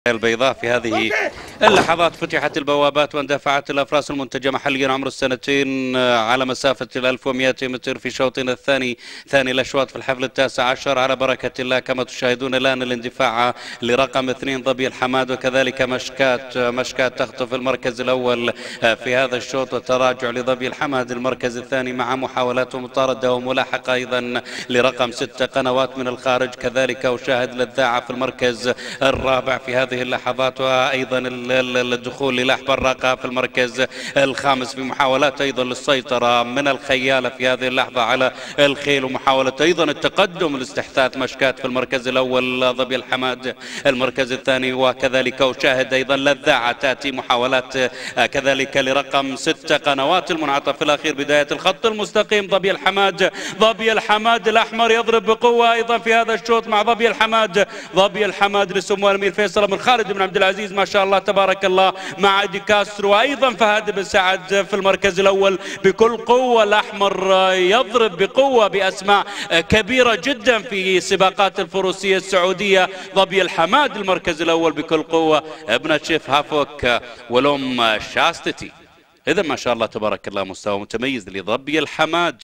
البيضاء. في هذه اللحظات فتحت البوابات واندفعت الأفراس المنتجة محليا عمر السنتين على مسافة 1200 متر في شوطنا الثاني، ثاني الأشواط في الحفل 19 على بركة الله. كما تشاهدون الآن الاندفاع لرقم 2 ظبي الحماد، وكذلك مشكات تخطف المركز الأول في هذا الشوط، وتراجع لظبي الحماد المركز الثاني مع محاولات مطاردة وملاحقة أيضا لرقم 6 قنوات من الخارج. كذلك أشاهد للذاعة في المركز الرابع في هذه اللحظات، وأيضا الدخول للأحمر راقة في المركز الخامس بمحاولات أيضا للسيطرة من الخيالة في هذه اللحظة على الخيل، ومحاولة أيضا التقدم لاستحداث مشكات في المركز الأول ظبي الحماد المركز الثاني. وكذلك أشاهد أيضا للذاعة تأتي محاولات كذلك لرقم 6 قنوات المنعطف الأخير بداية الخط المستقيم. ظبي الحماد الأحمر يضرب بقوة أيضا في هذا الشوط مع ظبي الحماد لسمو الأمير فيصل بن خالد بن عبد العزيز ما شاء الله تبارك الله مع دي كاسترو، وأيضا فهد بن سعد في المركز الأول بكل قوة. الأحمر يضرب بقوة بأسماء كبيرة جدا في سباقات الفروسية السعودية. ظبي الحماد المركز الأول بكل قوة، ابنة شيف هافوك والأم شاستتي. إذا ما شاء الله تبارك الله مستوى متميز لظبي الحماد.